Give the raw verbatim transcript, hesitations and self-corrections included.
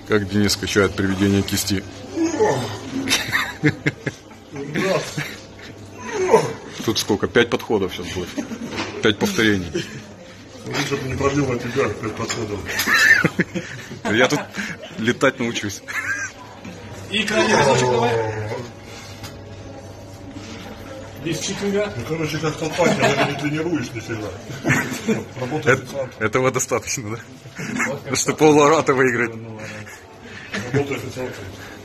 Как Денис качает приведение кисти. Тут сколько? Пять подходов сейчас будет. Пять повторений. Лучше бы не пробил на тебя пять подходов. Я тут летать научусь. И крайний разочек давай. Без читинга. Ну, короче, как толпать, когда не тренируешь нифига. Работает официант. Этого достаточно, да? Чтобы полуарата выиграть. Работает официант.